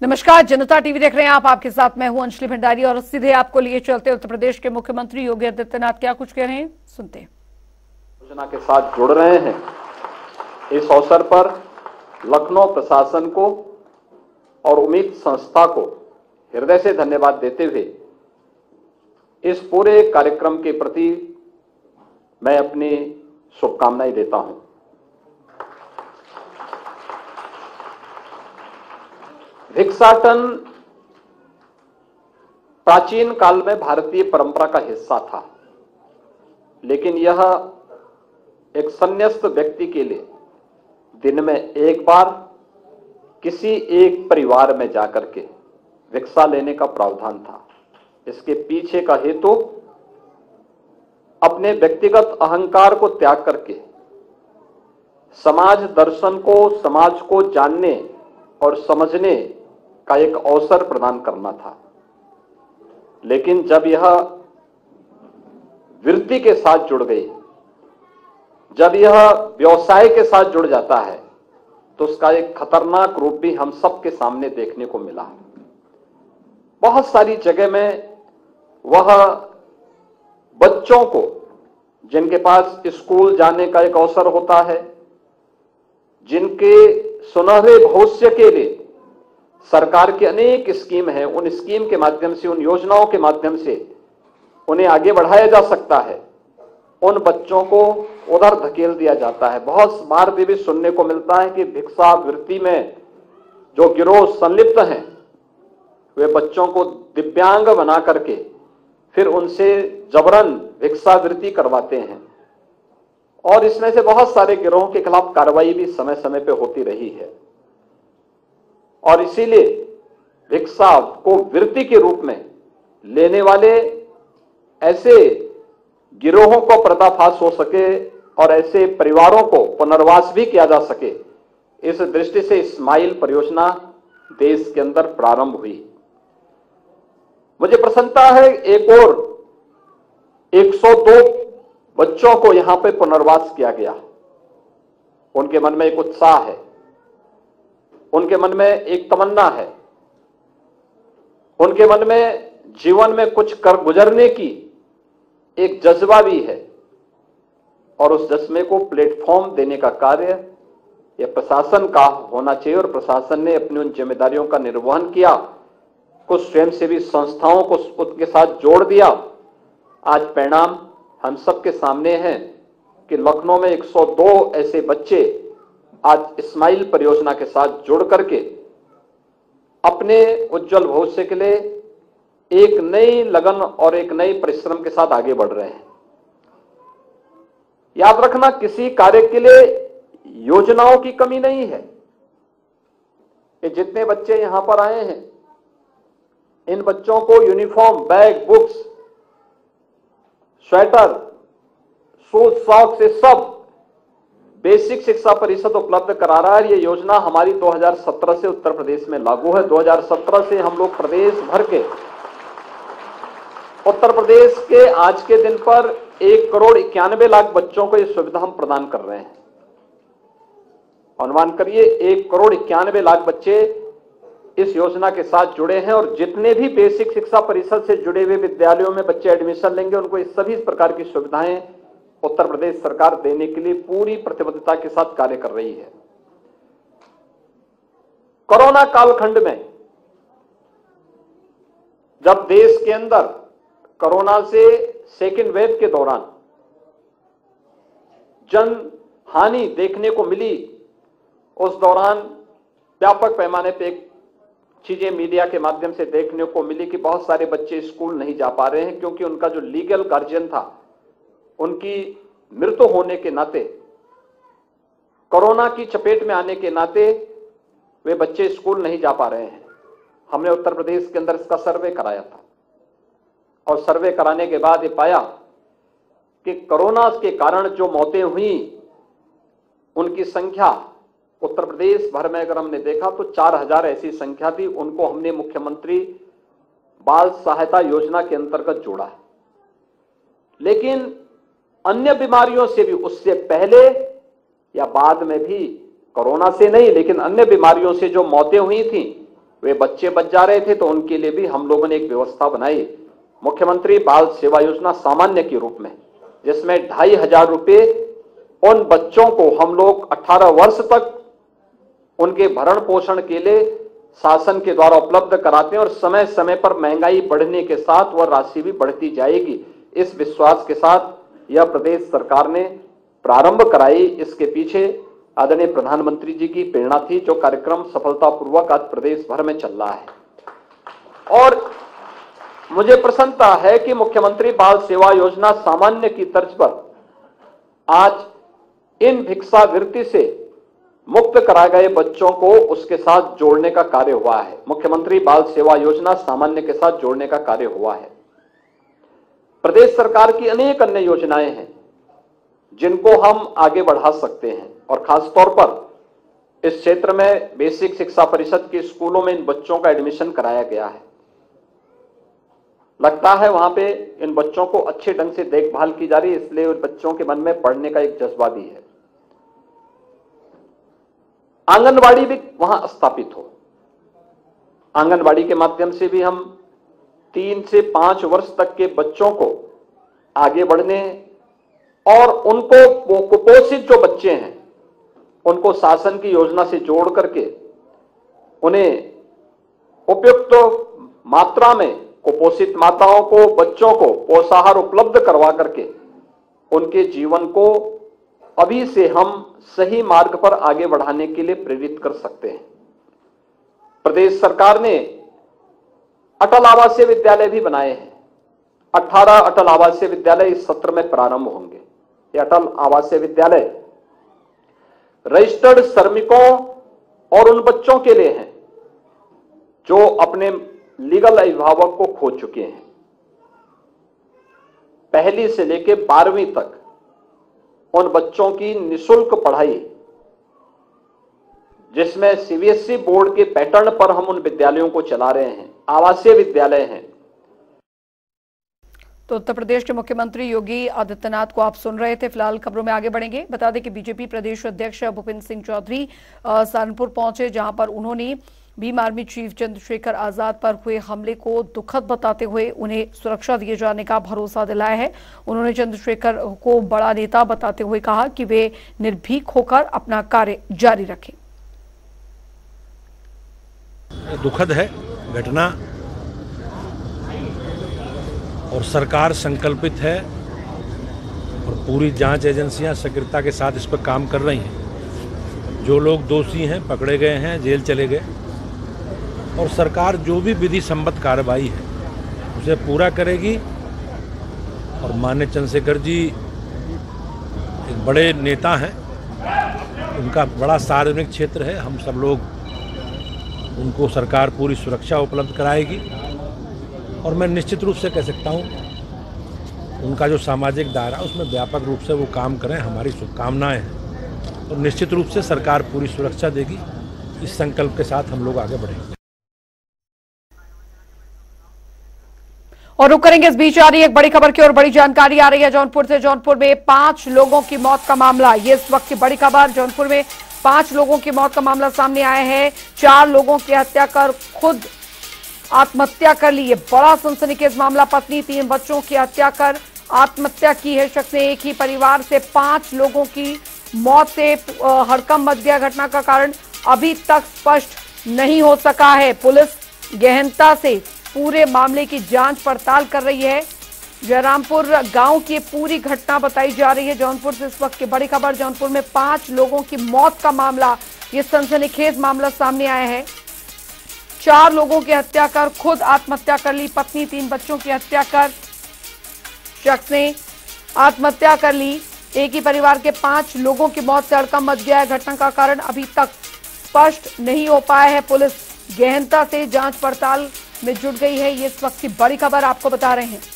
नमस्कार, जनता टीवी देख रहे हैं आप। आपके साथ मैं हूं अंजलि भंडारी और सीधे आपको लिए चलते उत्तर प्रदेश के मुख्यमंत्री योगी आदित्यनाथ क्या कुछ कह रहे हैं, सुनते हैं। योजना के साथ जुड़ रहे हैं। इस अवसर पर लखनऊ प्रशासन को और उम्मीद संस्था को हृदय से धन्यवाद देते हुए इस पूरे कार्यक्रम के प्रति मैं अपनी शुभकामनाएं देता हूं। भिक्षाटन प्राचीन काल में भारतीय परंपरा का हिस्सा था, लेकिन यह एक संन्यास्त व्यक्ति के लिए दिन में एक बार किसी एक परिवार में जाकर के भिक्षा लेने का प्रावधान था। इसके पीछे का हेतु अपने व्यक्तिगत अहंकार को त्याग करके समाज दर्शन को, समाज को जानने और समझने का एक अवसर प्रदान करना था। लेकिन जब यह वृत्ति के साथ जुड़ गई, जब यह व्यवसाय के साथ जुड़ जाता है, तो उसका एक खतरनाक रूप भी हम सबके सामने देखने को मिला। बहुत सारी जगह में वह बच्चों को, जिनके पास स्कूल जाने का एक अवसर होता है, जिनके सुनहरे भविष्य के लिए सरकार की अनेक स्कीम है, उन स्कीम के माध्यम से, उन योजनाओं के माध्यम से उन्हें आगे बढ़ाया जा सकता है, उन बच्चों को उधर धकेल दिया जाता है। बहुत बार भी सुनने को मिलता है कि भिक्षावृत्ति में जो गिरोह संलिप्त हैं, वे बच्चों को दिव्यांग बना करके फिर उनसे जबरन भिक्षावृत्ति करवाते हैं। और इसमें से बहुत सारे गिरोहों के खिलाफ कार्रवाई भी समय समय पर होती रही है। और इसीलिए भिक्षा को वृत्ति के रूप में लेने वाले ऐसे गिरोहों को पर्दाफाश हो सके और ऐसे परिवारों को पुनर्वास भी किया जा सके, इस दृष्टि से स्माइल परियोजना देश के अंदर प्रारंभ हुई। मुझे प्रसन्नता है, एक और 102 बच्चों को यहां पे पुनर्वास किया गया। उनके मन में एक उत्साह है, उनके मन में एक तमन्ना है, उनके मन में जीवन में कुछ कर गुजरने की एक जज्बा भी है। और उस जज्बे को प्लेटफॉर्म देने का कार्य यह प्रशासन का होना चाहिए और प्रशासन ने अपनी उन जिम्मेदारियों का निर्वहन किया। कुछ स्वयंसेवी संस्थाओं को उसके साथ जोड़ दिया। आज परिणाम हम सबके सामने हैं कि लखनऊ में 102 ऐसे बच्चे आज स्माइल परियोजना के साथ जुड़ करके अपने उज्जवल भविष्य के लिए एक नई लगन और एक नई परिश्रम के साथ आगे बढ़ रहे हैं। याद रखना, किसी कार्य के लिए योजनाओं की कमी नहीं है। ये जितने बच्चे यहां पर आए हैं, इन बच्चों को uniform, bag, books, sweater, shoes, socks से सब बेसिक शिक्षा परिषद उपलब्ध करा रहा है। ये योजना हमारी 2017 से उत्तर प्रदेश में लागू है। 2017 से हम लोग प्रदेश भर के, उत्तर प्रदेश के आज के दिन पर 1,91,00,000 बच्चों को ये सुविधा हम प्रदान कर रहे हैं। अनुमान करिए 1,91,00,000 बच्चे इस योजना के साथ जुड़े हैं। और जितने भी बेसिक शिक्षा परिषद से जुड़े हुए विद्यालयों में बच्चे एडमिशन लेंगे, उनको इस सभी प्रकार की सुविधाएं उत्तर प्रदेश सरकार देने के लिए पूरी प्रतिबद्धता के साथ कार्य कर रही है। कोरोना कालखंड में जब देश के अंदर कोरोना से सेकेंड वेव के दौरान जन हानि देखने को मिली, उस दौरान व्यापक पैमाने पे चीजें मीडिया के माध्यम से देखने को मिली कि बहुत सारे बच्चे स्कूल नहीं जा पा रहे हैं, क्योंकि उनका जो लीगल गार्जियन था, उनकी मृत्यु होने के नाते, कोरोना की चपेट में आने के नाते वे बच्चे स्कूल नहीं जा पा रहे हैं। हमने उत्तर प्रदेश के अंदर इसका सर्वे कराया था और सर्वे कराने के बाद ये पाया कि कोरोना के कारण जो मौतें हुई, उनकी संख्या उत्तर प्रदेश भर में अगर हमने देखा तो 4,000 ऐसी संख्या थी। उनको हमने मुख्यमंत्री बाल सहायता योजना के अंतर्गत जोड़ा है। लेकिन अन्य बीमारियों से भी उससे पहले या बाद में भी, कोरोना से नहीं लेकिन अन्य बीमारियों से जो मौतें हुई थी, वे बच्चे बच जा रहे थे, तो उनके लिए भी हम लोगों ने एक व्यवस्था बनाई, मुख्यमंत्री बाल सेवा योजना सामान्य के रूप में, जिसमें 2,500 रुपए उन बच्चों को हम लोग 18 वर्ष तक उनके भरण पोषण के लिए शासन के द्वारा उपलब्ध कराते हैं, और समय समय पर महंगाई बढ़ने के साथ वह राशि भी बढ़ती जाएगी। इस विश्वास के साथ यह प्रदेश सरकार ने प्रारंभ कराई। इसके पीछे आदरणीय प्रधानमंत्री जी की प्रेरणा थी, जो कार्यक्रम सफलतापूर्वक आज प्रदेश भर में चल रहा है। और मुझे प्रसन्नता है कि मुख्यमंत्री बाल सेवा योजना सामान्य की तर्ज पर आज इन भिक्षावृत्ति से मुक्त कराए गए बच्चों को उसके साथ जोड़ने का कार्य हुआ है। मुख्यमंत्री बाल सेवा योजना सामान्य के साथ जोड़ने का कार्य हुआ है। प्रदेश सरकार की अनेक अन्य योजनाएं हैं जिनको हम आगे बढ़ा सकते हैं, और खासतौर पर इस क्षेत्र में बेसिक शिक्षा परिषद के स्कूलों में इन बच्चों का एडमिशन कराया गया है। लगता है वहां पे इन बच्चों को अच्छे ढंग से देखभाल की जा रही है, इसलिए उन बच्चों के मन में पढ़ने का एक जज्बा भी है। आंगनवाड़ी भी वहां स्थापित हो। आंगनवाड़ी के माध्यम से भी हम 3 से 5 वर्ष तक के बच्चों को आगे बढ़ने और उनको, वो कुपोषित जो बच्चे हैं उनको शासन की योजना से जोड़ करके उन्हें उपयुक्त मात्रा में कुपोषित माताओं को, बच्चों को पोषाहार उपलब्ध करवा करके उनके जीवन को अभी से हम सही मार्ग पर आगे बढ़ाने के लिए प्रेरित कर सकते हैं। प्रदेश सरकार ने अटल आवासीय विद्यालय भी बनाए हैं। 18 अटल आवासीय विद्यालय इस सत्र में प्रारंभ होंगे। ये अटल आवासीय विद्यालय रजिस्टर्ड श्रमिकों और उन बच्चों के लिए हैं जो अपने लीगल अभिभावक को खो चुके हैं। पहली से लेकर 12वीं तक उन बच्चों की निःशुल्क पढ़ाई, जिसमें सीबीएसई बोर्ड के पैटर्न पर हम उन विद्यालयों को चला रहे हैं, आवासीय विद्यालय हैं। तो उत्तर प्रदेश के मुख्यमंत्री योगी आदित्यनाथ को आप सुन रहे थे। फिलहाल खबरों में आगे बढ़ेंगे। बता दें कि बीजेपी प्रदेश अध्यक्ष भूपेंद्र सिंह चौधरी सहारनपुर पहुंचे, जहां पर उन्होंने भीम आर्मी चीफ चंद्रशेखर आजाद पर हुए हमले को दुखद बताते हुए उन्हें सुरक्षा दिए जाने का भरोसा दिलाया है। उन्होंने चंद्रशेखर को बड़ा नेता बताते हुए कहा कि वे निर्भीक होकर अपना कार्य जारी रखें। दुखद है घटना, और सरकार संकल्पित है और पूरी जांच एजेंसियां सक्रियता के साथ इस पर काम कर रही हैं। जो लोग दोषी हैं पकड़े गए हैं, जेल चले गए, और सरकार जो भी विधि सम्मत कार्रवाई है उसे पूरा करेगी। और माननीय चंद्रशेखर जी एक बड़े नेता हैं, उनका बड़ा सार्वजनिक क्षेत्र है, हम सब लोग उनको सरकार पूरी सुरक्षा उपलब्ध कराएगी। और मैं निश्चित रूप से कह सकता हूँ उनका जो सामाजिक दायरा उसमें व्यापक रूप से वो काम करें, हमारी शुभकामनाएं हैं। और निश्चित रूप से सरकार पूरी सुरक्षा देगी। इस संकल्प के साथ हम लोग आगे बढ़ेंगे। और रुक करेंगे इस बीच आ रही एक बड़ी खबर की और बड़ी जानकारी आ रही है जौनपुर से। जौनपुर में 5 लोगों की मौत का मामला, ये इस वक्त की बड़ी खबर। जौनपुर में 5 लोगों की मौत का मामला सामने आया है। 4 लोगों की हत्या कर खुद आत्महत्या कर ली। ये बड़ा सनसनीखेज मामला। पत्नी 3 बच्चों की हत्या कर आत्महत्या की है शख्स ने। एक ही परिवार से 5 लोगों की मौत से हड़कंप मच गया। घटना का कारण अभी तक स्पष्ट नहीं हो सका है। पुलिस गहनता से पूरे मामले की जांच पड़ताल कर रही है। जयरामपुर गांव की पूरी घटना बताई जा रही है। जौनपुर से इस वक्त की बड़ी खबर। जौनपुर में 5 लोगों की मौत का मामला, ये सनसनीखेज मामला सामने आया है। 4 लोगों की हत्या कर खुद आत्महत्या कर ली। पत्नी 3 बच्चों की हत्या कर शख्स ने आत्महत्या कर ली। एक ही परिवार के 5 लोगों की मौत से हड़कंप मच गया है। घटना का कारण अभी तक स्पष्ट नहीं हो पाया है। पुलिस गहनता से जांच पड़ताल में जुट गई है। ये इस वक्त की बड़ी खबर आपको बता रहे हैं।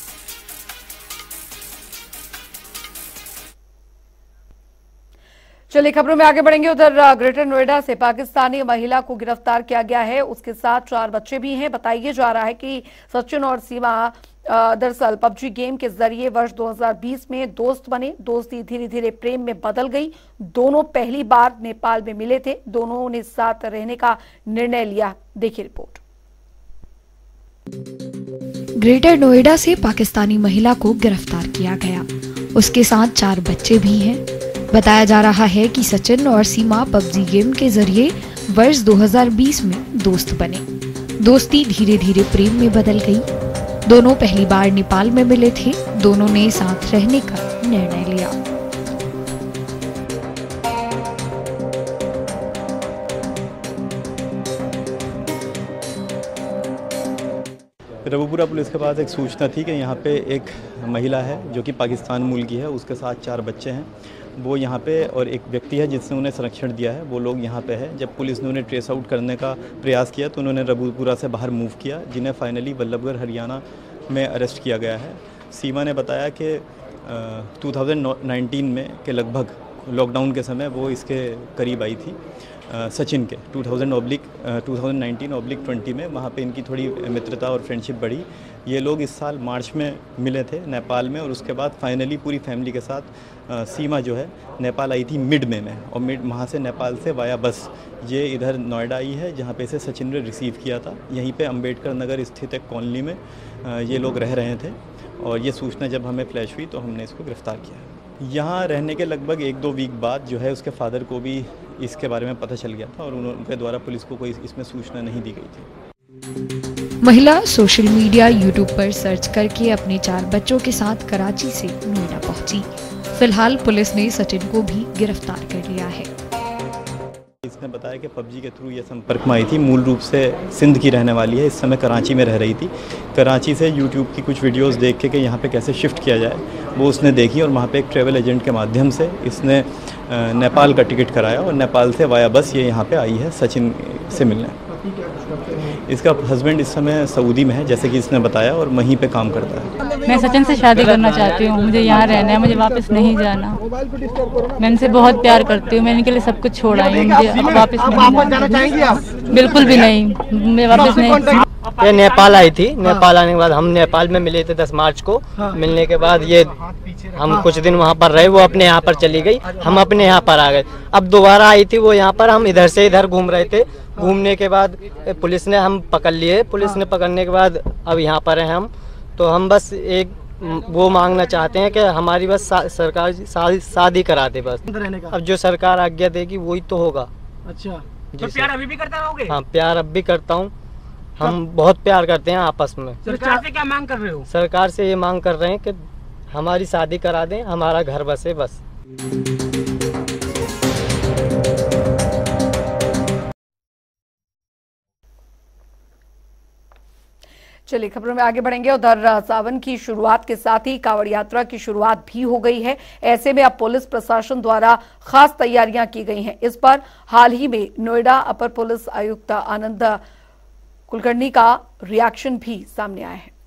चलिए खबरों में आगे बढ़ेंगे। उधर ग्रेटर नोएडा से पाकिस्तानी महिला को गिरफ्तार किया गया है। उसके साथ 4 बच्चे भी हैं। बताया जा रहा है कि सचिन और सीमा दरअसल पबजी गेम के जरिए वर्ष 2020 में दोस्त बने। दोस्ती धीरे धीरे प्रेम में बदल गई। दोनों पहली बार नेपाल में मिले थे। दोनों ने साथ रहने का निर्णय लिया। देखिए रिपोर्ट। ग्रेटर नोएडा से पाकिस्तानी महिला को गिरफ्तार किया गया। उसके साथ 4 बच्चे भी हैं। बताया जा रहा है कि सचिन और सीमा पबजी गेम के जरिए वर्ष 2020 में दोस्त बने। दोस्ती धीरे धीरे प्रेम में बदल गई। दोनों पहली बार नेपाल में मिले थे। दोनों ने साथ रहने का निर्णय लिया। रबुपुरा पुलिस के पास एक सूचना थी कि यहाँ पे एक महिला है जो कि पाकिस्तान मूल की है, उसके साथ 4 बच्चे हैं। वो यहाँ पे और एक व्यक्ति है जिसने उन्हें संरक्षण दिया है, वो लोग यहाँ पे है। जब पुलिस ने उन्हें ट्रेस आउट करने का प्रयास किया तो उन्होंने रबुपुरा से बाहर मूव किया, जिन्हें फाइनली वल्लभगढ़ हरियाणा में अरेस्ट किया गया है। सीमा ने बताया कि 2019 में के लगभग लॉकडाउन के समय वो इसके करीब आई थी सचिन के 2019/20 में। वहाँ पे इनकी थोड़ी मित्रता और फ्रेंडशिप बढ़ी। ये लोग इस साल मार्च में मिले थे नेपाल में और उसके बाद फाइनली पूरी फैमिली के साथ सीमा जो है नेपाल आई थी मिड में और वहाँ से नेपाल से वाया बस ये इधर नोएडा आई है, जहाँ पे इसे सचिन ने रिसीव किया था। यहीं पे अंबेडकर नगर स्थित एक कॉलोनी में ये लोग रह रहे थे और ये सूचना जब हमें फ्लैश हुई तो हमने इसको गिरफ्तार किया। यहाँ रहने के लगभग 1-2 वीक बाद जो है उसके फादर को भी इसके बारे में पता चल गया था और उनके द्वारा पुलिस को कोई इसमें सूचना नहीं दी गई थी। महिला सोशल मीडिया यूट्यूब पर सर्च करके अपने 4 बच्चों के साथ कराची से नोएडा पहुंची। फिलहाल पुलिस ने सचिन को भी गिरफ्तार कर लिया है। इसने बताया कि पबजी के थ्रू ये संपर्क में आई थी। मूल रूप से सिंध की रहने वाली है, इस समय कराची में रह रही थी। कराची से यूट्यूब की कुछ वीडियोस देख के कि यहाँ पे कैसे शिफ्ट किया जाए वो उसने देखी और वहाँ पे एक ट्रैवल एजेंट के माध्यम से इसने नेपाल का टिकट कराया और नेपाल से वाया बस ये यहाँ पे आई है सचिन से मिलने। इसका हस्बैंड इस समय सऊदी में है जैसे कि इसने बताया और वहीं पे काम करता है। मैं सचिन से शादी करना चाहती हूँ, मुझे यहाँ रहना है, मुझे वापस नहीं जाना। मैं इनसे बहुत प्यार करती हूँ, मैं इनके लिए सब कुछ छोड़ आई हूँ, मुझे अब वापस नहीं जाना चाहेंगी आप? बिल्कुल भी नहीं, मैं वापस नहीं। ये नेपाल आई थी, नेपाल आने के बाद हम नेपाल में मिले थे 10 मार्च को। मिलने के बाद ये हम कुछ दिन वहाँ पर रहे, वो अपने यहाँ पर चली गई, हम अपने यहाँ पर आ गए। अब दोबारा आई थी वो यहाँ पर, हम इधर से इधर घूम रहे थे। घूमने के बाद पुलिस ने हम पकड़ लिए। पुलिस ने पकड़ने के बाद अब यहाँ पर हैं हम। तो हम बस एक वो मांगना चाहते हैं कि हमारी बस सरकार शादी करा दे बस। अब जो सरकार आज्ञा देगी वही तो होगा। अच्छा, तो प्यार अभी भी करते रहोगे? हाँ, प्यार अब भी करता हूँ। हम बहुत प्यार करते हैं आपस में। सरकार से क्या मांग कर रहे हो? सरकार से ये मांग कर रहे हैं कि हमारी शादी करा दें, हमारा घर बसे बस। चलिए खबरों में आगे बढ़ेंगे। उधर सावन की शुरुआत के साथ ही कांवड़ यात्रा की शुरुआत भी हो गई है। ऐसे में अब पुलिस प्रशासन द्वारा खास तैयारियां की गई हैं। इस पर हाल ही में नोएडा अपर पुलिस आयुक्त आनंद कुलकर्णी का रिएक्शन भी सामने आया है।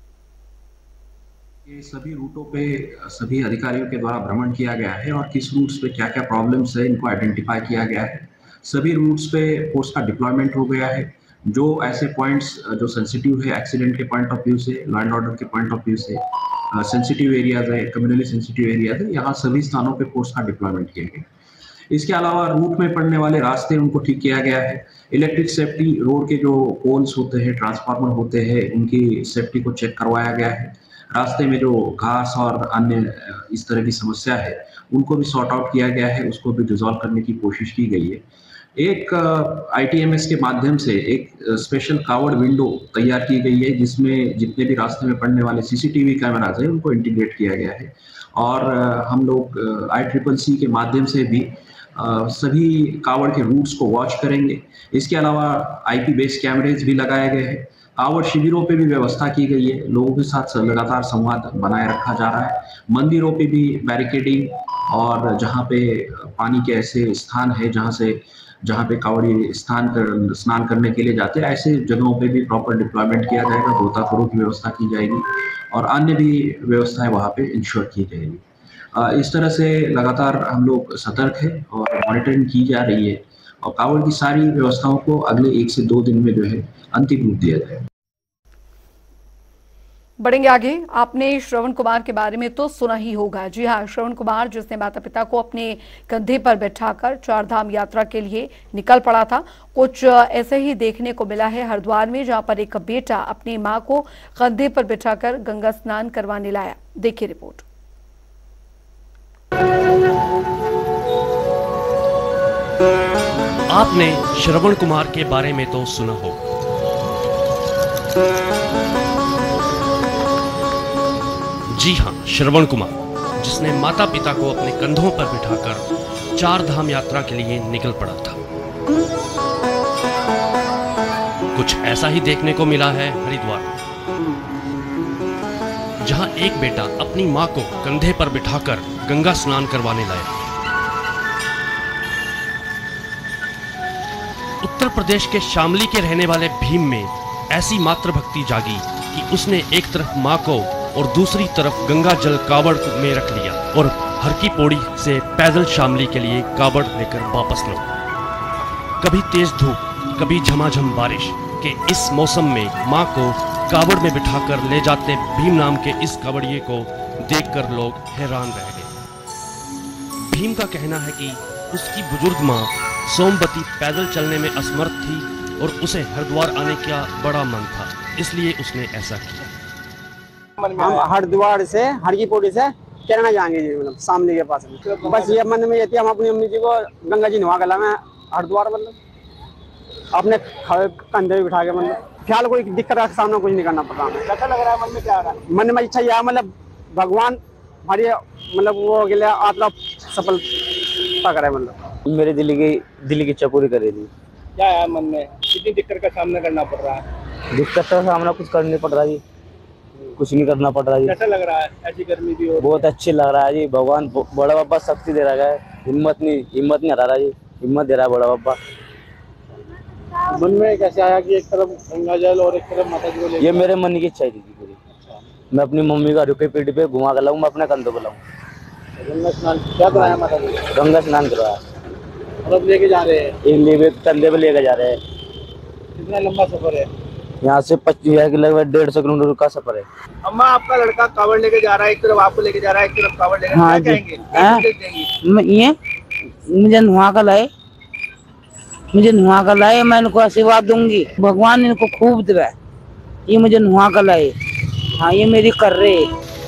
ये सभी रूटों पे सभी अधिकारियों के द्वारा भ्रमण किया गया है और किस रूट्स पे क्या क्या प्रॉब्लम्स है इनको आइडेंटिफाई किया गया है। सभी रूट्स पे फोर्स का डिप्लॉयमेंट हो गया है। जो ऐसे पॉइंट्स जो सेंसिटिव है एक्सीडेंट के पॉइंट ऑफ व्यू से, लॉ एंड ऑर्डर के पॉइंट ऑफ व्यू से, सेंसिटिव एरियाज है, कम्युनली सेंसिटिव एरियाज है, यहाँ सभी स्थानों पे फोर्स का डिप्लॉयमेंट किया गया। इसके अलावा रूट में पड़ने वाले रास्ते उनको ठीक किया गया है। इलेक्ट्रिक सेफ्टी, रोड के जो पोल्स होते हैं, ट्रांसफार्मर होते हैं, उनकी सेफ्टी को चेक करवाया गया है। रास्ते में जो घास और अन्य इस तरह की समस्या है उनको भी सॉर्ट आउट किया गया है, उसको भी रिजॉल्व करने की कोशिश की गई है। एक ITMS के माध्यम से एक स्पेशल कावड़ विंडो तैयार की गई है जिसमें जितने भी रास्ते में पड़ने वाले CCTV कैमराज हैं उनको इंटीग्रेट किया गया है और हम लोग ICCC के माध्यम से भी सभी कावड़ के रूट्स को वॉच करेंगे। इसके अलावा IP बेस्ड कैमरेज भी लगाए गए हैं। कावड़ शिविरों पे भी व्यवस्था की गई है, लोगों के साथ लगातार संवाद बनाए रखा जा रहा है। मंदिरों पे भी बैरिकेडिंग और जहाँ पे पानी के ऐसे स्थान है जहाँ पे कावड़ी स्नान करने के लिए जाते हैं, ऐसे जगहों पे भी प्रॉपर डिप्लॉयमेंट किया जाएगा। गोताखोरों की व्यवस्था की जाएगी और अन्य भी व्यवस्थाएं वहाँ पे इंश्योर की जाएगी। इस तरह से लगातार हम लोग सतर्क है और मॉनिटरिंग की जा रही है और कावड़ की सारी व्यवस्थाओं को अगले 1 से 2 दिन में जो है अंतिम रूप दिया जाएगा। बढ़ेंगे आगे। आपने श्रवण कुमार के बारे में तो सुना ही होगा। जी हाँ, श्रवण कुमार जिसने माता पिता को अपने कंधे पर बैठाकर चारधाम यात्रा के लिए निकल पड़ा था। कुछ ऐसे ही देखने को मिला है हरिद्वार में, जहां पर एक बेटा अपनी मां को कंधे पर बैठाकर गंगा स्नान करवाने लाया। देखिए रिपोर्ट। आपने श्रवण कुमार के बारे में तो सुना हो। जी हाँ, श्रवण कुमार जिसने माता पिता को अपने कंधों पर बिठाकर चार धाम यात्रा के लिए निकल पड़ा था। कुछ ऐसा ही देखने को मिला है हरिद्वार में, जहां एक बेटा अपनी मां को कंधे पर बिठाकर गंगा स्नान करवाने लाया। उत्तर प्रदेश के शामली के रहने वाले भीम में ऐसी मातृभक्ति जागी कि उसने एक तरफ मां को और दूसरी तरफ गंगा जल कावड़ में रख लिया और हर की पौड़ी से पैदल शामली के लिए कावड़ लेकर वापस लौटा। कभी तेज धूप, कभी झमाझम बारिश के इस मौसम में मां को कावड़ में बिठाकर ले जाते भीम नाम के इस कावड़िए को देखकर लोग हैरान रह गए। भीम का कहना है कि उसकी बुजुर्ग मां सोमवती पैदल चलने में असमर्थ थी और उसे हरिद्वार आने का बड़ा मन था, इसलिए उसने ऐसा किया। हम हरिद्वार से हर की पौड़ी से कैरना जाएंगे जी, मतलब सामने के पास। बस ये मन में ये थी हम अपनी अम्मी जी को गंगा जी नहा गला में हरिद्वार, मतलब अपने कंधे पे बिठा के, मतलब ख्याल कोई दिक्कत का सामना कुछ नहीं करना पड़ रहा। कैसा लग रहा है मन में? क्या आ रहा है मन में? इच्छा यह मतलब भगवान हमारी मतलब वो के लिए आत्मा सफलता करे, मतलब मेरे दिल की चकोरी करे दी। क्या है मन में? कितनी दिक्कत का सामना करना पड़ रहा है? दिक्कत का सामना कुछ करना नहीं पड़ रहा जी, कुछ नहीं करना पड़ रहा जी। कैसा लग रहा है? ऐसी गर्मी भी हो, बहुत अच्छी लग रहा है जी। भगवान बड़ा बाबा शक्ति दे रहा है, हिम्मत नहीं हरा रहा जी, हिम्मत दे रहा है बड़ा बाबा। मन में कैसे आया कि एक तरफ गंगा जल और एक तरफ माता जी को लेकर? ये मेरे मन की इच्छा थी पूरी। मैं अपनी मम्मी का रुके पीठ पे घुमा कर लाऊं, मैं अपने कंधों को लाऊं। गंगा स्नान क्या कराया माता जी? गंगा स्नान करवाया और अब लेके जा रहे हैं? कंधे पे लेके जा रहे हैं। कितना लंबा सफर है? यहाँ से 25 लगभग 150 किलोमीटर का सफर है। अम्मा, आपका लड़का कावड़ लेके जा रहा है, एक तरफ आपको लेके जा रहा है, एक तरफ कावड़ लेके, हाँ क्या कहेंगे? ये मुझे नुहा कर लाए, मैं इनको आशीर्वाद दूंगी, भगवान इनको खूब दे। ये मुझे नुहा कर लाए, हाँ ये मेरी कर रहे।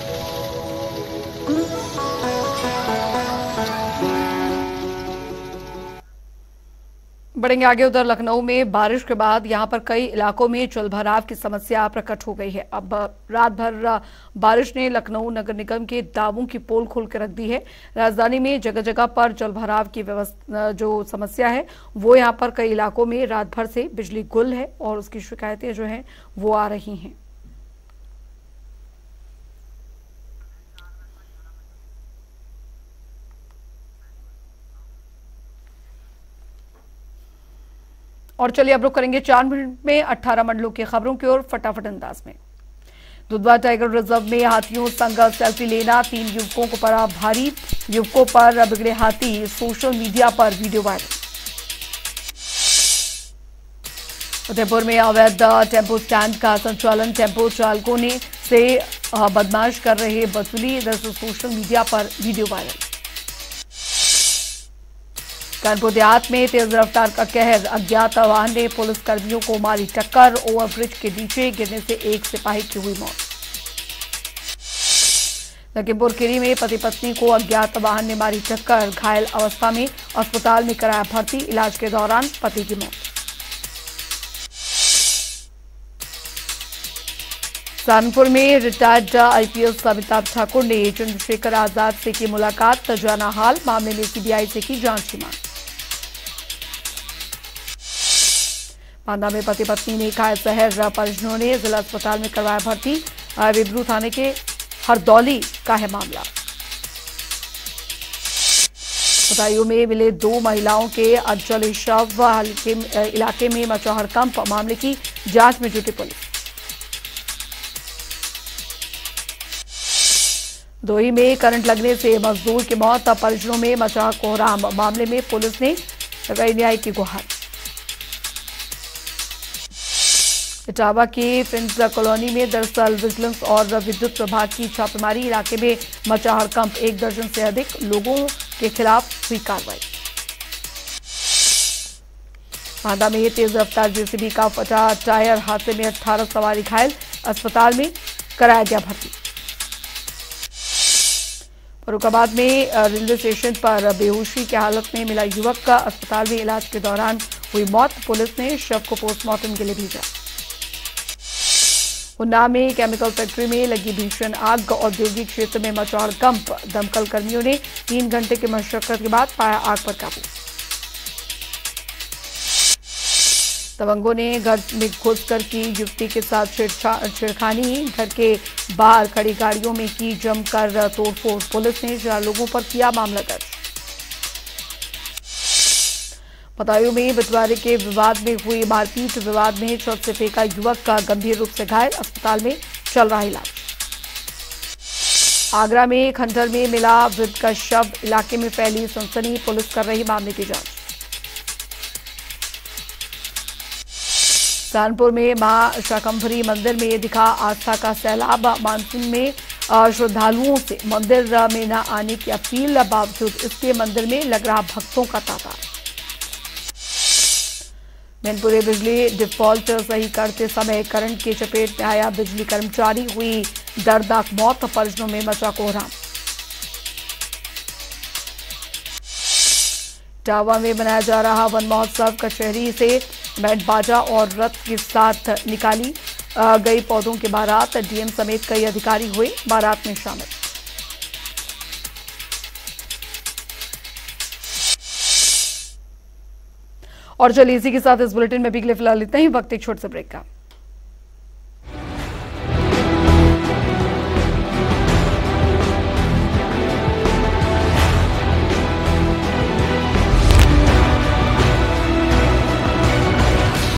बढ़ेंगे आगे। उधर लखनऊ में बारिश के बाद यहां पर कई इलाकों में जलभराव की समस्या प्रकट हो गई है। अब रात भर बारिश ने लखनऊ नगर निगम के दावों की पोल खोल कर रख दी है। राजधानी में जगह जगह पर जलभराव की व्यवस्था जो समस्या है वो यहां पर कई इलाकों में रात भर से बिजली गुल है और उसकी शिकायतें जो हैं वो आ रही हैं। और चलिए अब रुक करेंगे 4 मिनट में 18 मंडलों की खबरों की ओर फटाफट अंदाज में। दुधवा टाइगर रिजर्व में हाथियों संग सेल्फी लेना, 3 युवकों को पड़ा भारी, युवकों पर बिगड़े हाथी, सोशल मीडिया पर वीडियो वायरल। उदयपुर में अवैध टेम्पो स्टैंड का संचालन, टेम्पो चालकों ने से बदमाश कर रहे वसूली, सोशल मीडिया पर वीडियो वायरल। कानपुर देहात में तेज रफ्तार का कहर, अज्ञात वाहन ने पुलिस कर्मियों को मारी टक्कर, ओवरब्रिज के नीचे गिरने से एक सिपाही की हुई मौत। लखीमपुर खीरी में पति पत्नी को अज्ञात वाहन ने मारी टक्कर, घायल अवस्था में अस्पताल में कराया भर्ती, इलाज के दौरान पति की मौत। सहारनपुर में रिटायर्ड आईपीएस अमिताभ ठाकुर ने चंद्रशेखर आजाद से की मुलाकात, जाना हाल, मामले में सीबीआई से की जांच की मांग। बांदा में पति पत्नी ने खाया जहर, परिजनों ने जिला अस्पताल में करवाया भर्ती, विब्रू थाने के हरदौली का है मामला। बदायूं में मिले 2 महिलाओं के अधजले शव, इलाके में मचा हड़कंप, मामले की जांच में जुटी पुलिस। दोही में करंट लगने से मजदूर की मौत, परिजनों में मचा कोहराम, मामले में पुलिस ने लगाई न्याय की गुहार। इटावा के फ्रेंड्स कॉलोनी में दरअसल विजिलेंस और विद्युत विभाग की छापेमारी, इलाके में मचा हड़कंप, 1 दर्जन से अधिक लोगों के खिलाफ हुई कार्रवाई। बांदा में तेज रफ्तार जेसीबी का फटा टायर, हादसे में 18 सवारी घायल, अस्पताल में कराया गया भर्ती। फरुखाबाद में रेलवे स्टेशन पर बेहोशी की हालत में मिला युवक का अस्पताल में इलाज के दौरान हुई मौत, पुलिस ने शव को पोस्टमार्टम के लिए भेजा। उन्नाव में केमिकल फैक्ट्री में लगी भीषण आग, औद्योगिक क्षेत्र में मचा हड़कंप, दमकल कर्मियों ने 3 घंटे की मशक्कत के बाद पाया आग पर काबू। दबंगों ने घर में घुसकर की युवती के साथ छेड़खानी, घर के बाहर खड़ी गाड़ियों में की जमकर तोड़फोड़, पुलिस ने 4 लोगों पर किया मामला दर्ज। बदायूं में बंटवारे के विवाद में हुई मारपीट, विवाद में छत से फेंका युवक का गंभीर रूप से घायल, अस्पताल में चल रहा इलाज। आगरा में खंडर में मिला वृद्ध का शव, इलाके में फैली सनसनी, पुलिस कर रही मामले की जांच। कानपुर में मां शाकंभरी मंदिर में दिखा आस्था का सैलाब, मानसून में श्रद्धालुओं से मंदिर में न आने की अपील, बावजूद इसके मंदिर में लग रहा भक्तों का तांता। मैनपुरी बिजली डिफॉल्ट सही करते समय करंट की चपेट में आया बिजली कर्मचारी, हुई दर्दनाक मौत, परिजनों में मचा कोहराम। इटावा में मनाया जा रहा वन महोत्सव, कचहरी से बैंड बाजा और रथ के साथ निकाली गई पौधों की बारात, डीएम समेत कई अधिकारी हुए बारात में शामिल। और चलिए इसी के साथ इस बुलेटिन में भी फिलहाल इतना ही, वक्त एक छोटे से ब्रेक का।